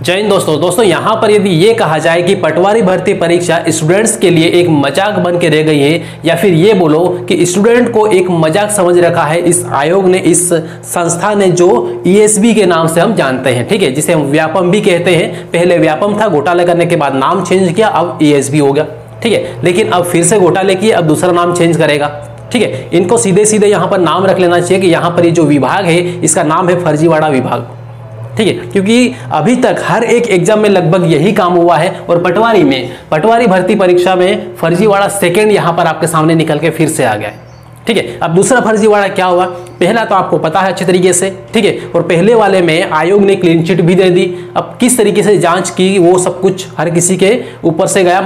जय हिंद दोस्तों यहाँ पर यदि ये कहा जाए कि पटवारी भर्ती परीक्षा स्टूडेंट्स के लिए एक मजाक बन के रह गई है, या फिर ये बोलो कि स्टूडेंट को एक मजाक समझ रखा है इस आयोग ने, इस संस्था ने, जो ईएसबी के नाम से हम जानते हैं, ठीक है, जिसे हम व्यापम भी कहते हैं। पहले व्यापम था, घोटाला करने के बाद नाम चेंज किया, अब ईएसबी हो गया, ठीक है। लेकिन अब फिर से घोटाले किए, अब दूसरा नाम चेंज करेगा, ठीक है। इनको सीधे सीधे यहाँ पर नाम रख लेना चाहिए कि यहाँ पर ये जो विभाग है इसका नाम है फर्जीवाड़ा विभाग, ठीक है, क्योंकि अभी तक हर एक एग्जाम में लगभग यही काम हुआ है। और पटवारी भर्ती परीक्षा में फर्जीवाड़ा सेकंड यहाँ पर आपके सामने निकल के फिर से आ गया है, ठीक है। अब दूसरा फर्जीवाड़ा क्या हुआ, पहला तो आपको पता है अच्छी तरीके से, ठीक है, और पहले वाले में आयोग ने क्लीन चिट भी दे दी। अब किस तरीके से जांच की वो सब कुछ हर किसी के ऊपर से गया,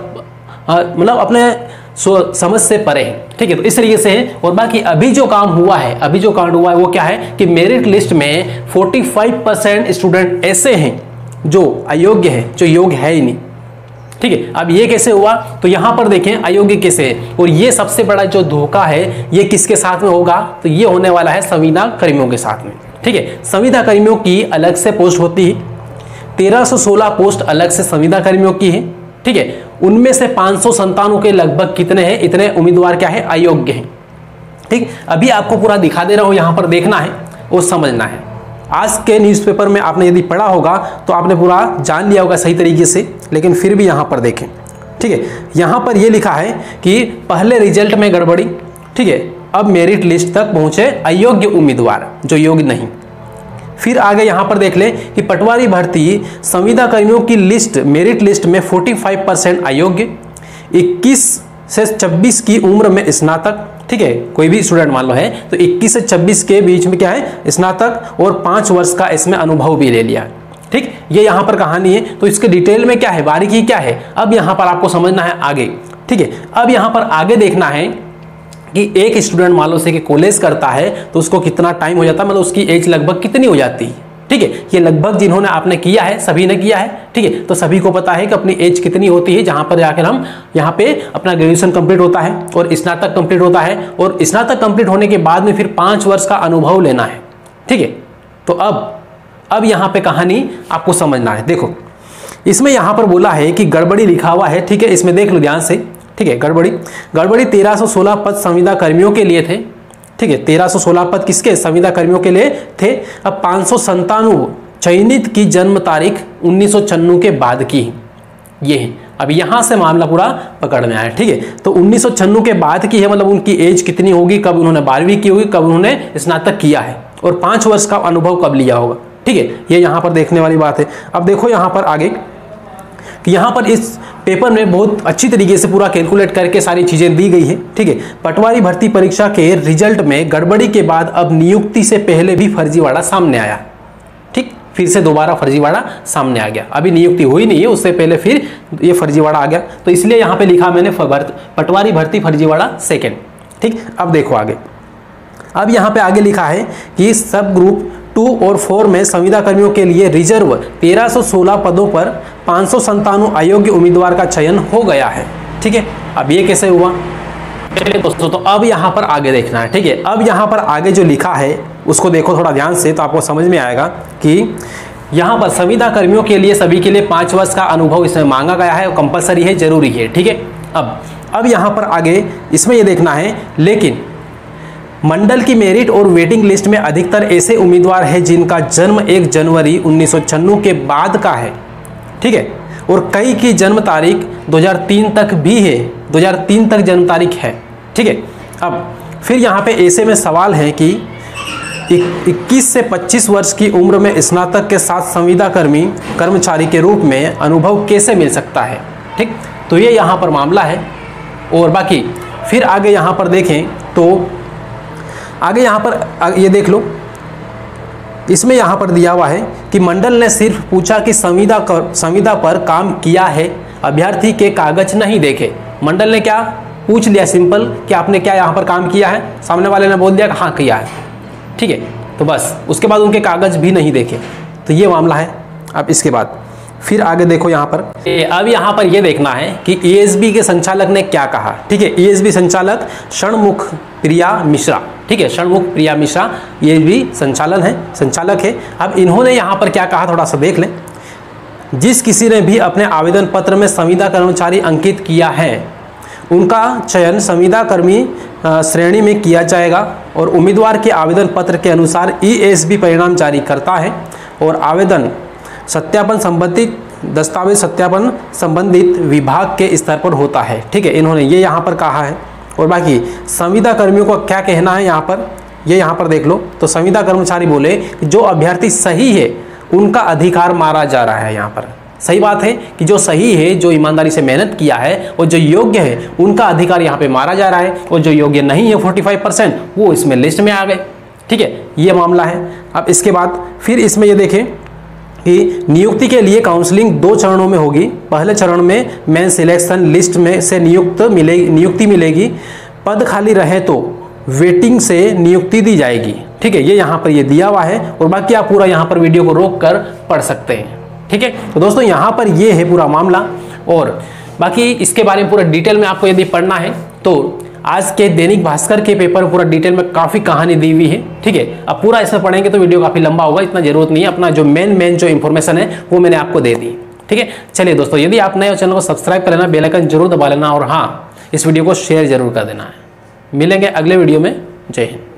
मतलब अपने समझ से परे है, ठीक है। तो इस तरीके से है। और बाकी अभी जो काम हुआ है, वो क्या है कि मेरिट लिस्ट में 45% स्टूडेंट ऐसे हैं जो अयोग्य है, जो योग्य है ही नहीं, ठीक है। अब ये कैसे हुआ, तो यहां पर देखें अयोग्य कैसे है। और ये सबसे बड़ा जो धोखा है ये किसके साथ में होगा, तो ये होने वाला है संविदा कर्मियों के साथ में, ठीक है। संविदा कर्मियों की अलग से पोस्ट होती है, 1316 पोस्ट अलग से संविदा कर्मियों की है, ठीक है। उनमें से 597 के लगभग कितने हैं, इतने उम्मीदवार क्या है, अयोग्य हैं, ठीक। अभी आपको पूरा दिखा दे रहा हूं, यहां पर देखना है और समझना है। आज के न्यूज़पेपर में आपने यदि पढ़ा होगा तो आपने पूरा जान लिया होगा सही तरीके से, लेकिन फिर भी यहां पर देखें, ठीक है। यहां पर यह लिखा है कि पहले रिजल्ट में गड़बड़ी, ठीक है, अब मेरिट लिस्ट तक पहुंचे अयोग्य उम्मीदवार जो योग्य नहीं। फिर आगे यहां पर देख लें कि पटवारी भर्ती संविदा कर्मियों की लिस्ट, मेरिट लिस्ट में 45% अयोग्य, 21 से 26 की उम्र में स्नातक, ठीक है, कोई भी स्टूडेंट मान लो है तो 21 से 26 के बीच में क्या है, स्नातक, और 5 वर्ष का इसमें अनुभव भी ले लिया, ठीक। ये यहां पर कहानी है। तो इसके डिटेल में क्या है, बारीकी क्या है, अब यहां पर आपको समझना है आगे, ठीक है। अब यहां पर आगे देखना है कि एक स्टूडेंट मान लो से कि कॉलेज करता है तो उसको कितना टाइम हो जाता है, मतलब उसकी एज लगभग कितनी हो जाती है, ठीक है। ये लगभग जिन्होंने आपने किया है सभी ने किया है, ठीक है। तो सभी को पता है कि अपनी एज कितनी होती है, जहां पर जाकर हम यहाँ पे अपना ग्रेजुएशन कंप्लीट होता है और स्नातक कंप्लीट होता है, और स्नातक कंप्लीट होने के बाद में फिर 5 वर्ष का अनुभव लेना है, ठीक है। तो अब यहाँ पे कहानी आपको समझना है। देखो इसमें यहाँ पर बोला है कि गड़बड़ी लिखा हुआ है, ठीक है, इसमें देख लो ध्यान से, ठीक है। गड़बड़ी 1316 पद संविदा कर्मियों के लिए थे, ठीक है, 1316 पद किसके, संविदा कर्मियों के लिए थे। अब 597 चयनित की जन्म तारीख 1996 के बाद की, ये है। अब यहां से मामला पूरा पकड़ में आया, ठीक है। तो 1996 के बाद की है, मतलब उनकी एज कितनी होगी, कब उन्होंने 12वीं की होगी, कब उन्होंने स्नातक किया है, और 5 वर्ष का अनुभव कब लिया होगा, ठीक है। ये यहां पर देखने वाली बात है। अब देखो यहां पर आगे कि यहाँ पर इस पेपर में बहुत अच्छी तरीके से पूरा कैलकुलेट करके सारी चीज़ें दी गई है, ठीक है। पटवारी भर्ती परीक्षा के रिजल्ट में गड़बड़ी के बाद अब नियुक्ति से पहले भी फर्जीवाड़ा सामने आया, ठीक, फिर से दोबारा फर्जीवाड़ा सामने आ गया। अभी नियुक्ति हुई नहीं है, उससे पहले फिर ये फर्जीवाड़ा आ गया, तो इसलिए यहाँ पे लिखा मैंने पटवारी भर्ती फर्जीवाड़ा सेकेंड, ठीक। अब देखो आगे, अब यहाँ पे आगे लिखा है कि सब ग्रुप 2 और 4 में संविदा कर्मियों के लिए रिजर्व 1316 पदों पर 597 अयोग्य उम्मीदवार का चयन हो गया है, ठीक है। अब ये कैसे हुआ दोस्तों, तो अब यहाँ पर आगे देखना है, ठीक है। अब यहाँ पर आगे जो लिखा है उसको देखो थोड़ा ध्यान से, तो आपको समझ में आएगा कि यहाँ पर संविदा कर्मियों के लिए सभी के लिए 5 वर्ष का अनुभव इसमें मांगा गया है, कंपलसरी है, जरूरी है, ठीक है। अब यहाँ पर आगे इसमें ये देखना है, लेकिन मंडल की मेरिट और वेटिंग लिस्ट में अधिकतर ऐसे उम्मीदवार हैं जिनका जन्म 1 जनवरी 1996 के बाद का है, ठीक है, और कई की जन्म तारीख 2003 तक भी है, 2003 तक जन्म तारीख है, ठीक है। अब फिर यहाँ पे ऐसे में सवाल है कि 21 से 25 वर्ष की उम्र में स्नातक के साथ संविदा कर्मचारी के रूप में अनुभव कैसे मिल सकता है, ठीक। तो ये यहाँ पर मामला है। और बाकी फिर आगे यहाँ पर देखें तो आगे यहाँ पर ये देख लो, इसमें यहाँ पर दिया हुआ है कि मंडल ने सिर्फ पूछा कि संविदा पर काम किया है, अभ्यर्थी के कागज नहीं देखे। मंडल ने क्या पूछ लिया, सिंपल, कि आपने क्या यहाँ पर काम किया है, सामने वाले ने बोल दिया कि हाँ किया है, ठीक है, तो बस उसके बाद उनके कागज भी नहीं देखे, तो ये मामला है। अब इसके बाद फिर आगे देखो यहाँ पर, अब यहाँ पर ये देखना है कि ईएसबी के संचालक ने क्या कहा, ठीक है। ईएसबी संचालक षणमुख प्रिया मिश्रा, ठीक है, षणमुख प्रिया मिश्रा ये भी संचालक है। अब इन्होंने यहाँ पर क्या कहा थोड़ा सा देख लें जिस किसी ने भी अपने आवेदन पत्र में संविदा कर्मचारी अंकित किया है उनका चयन संविदा कर्मी श्रेणी में किया जाएगा और उम्मीदवार के आवेदन पत्र के अनुसार ESB परिणाम जारी करता है और आवेदन सत्यापन संबंधित दस्तावेज सत्यापन संबंधित विभाग के स्तर पर होता है। ठीक है, इन्होंने ये यहाँ पर कहा है। और बाकी संविदा कर्मियों को क्या कहना है यहाँ पर, ये यहाँ पर देख लो। तो संविदा कर्मचारी बोले कि जो अभ्यर्थी सही है उनका अधिकार मारा जा रहा है। यहाँ पर सही बात है कि जो सही है, जो ईमानदारी से मेहनत किया है और जो योग्य है उनका अधिकार यहाँ पे मारा जा रहा है, और जो योग्य नहीं है 45% वो इसमें लिस्ट में आ गए। ठीक है, ये मामला है। अब इसके बाद फिर इसमें ये देखें कि नियुक्ति के लिए काउंसलिंग 2 चरणों में होगी। पहले चरण में मेन सिलेक्शन लिस्ट में से नियुक्ति मिलेगी। पद खाली रहे तो वेटिंग से नियुक्ति दी जाएगी। ठीक है, ये यहाँ पर ये दिया हुआ है और बाकी आप पूरा यहाँ पर वीडियो को रोक कर पढ़ सकते हैं। ठीक है, तो दोस्तों यहाँ पर ये है पूरा मामला। और बाकी इसके बारे में पूरा डिटेल में आपको यदि पढ़ना है तो आज के दैनिक भास्कर के पेपर में पूरा डिटेल में काफ़ी कहानी दी हुई है। ठीक है, अब पूरा इसमें पढ़ेंगे तो वीडियो काफ़ी लंबा होगा, इतना जरूरत नहीं है। अपना जो मेन जो इन्फॉर्मेशन है वो मैंने आपको दे दी। ठीक है, चलिए दोस्तों, यदि आप नए हो चैनल को सब्सक्राइब कर लेना, बेल आइकन जरूर दबा लेना और हाँ, इस वीडियो को शेयर जरूर कर देना है। मिलेंगे अगले वीडियो में। जय हिंद।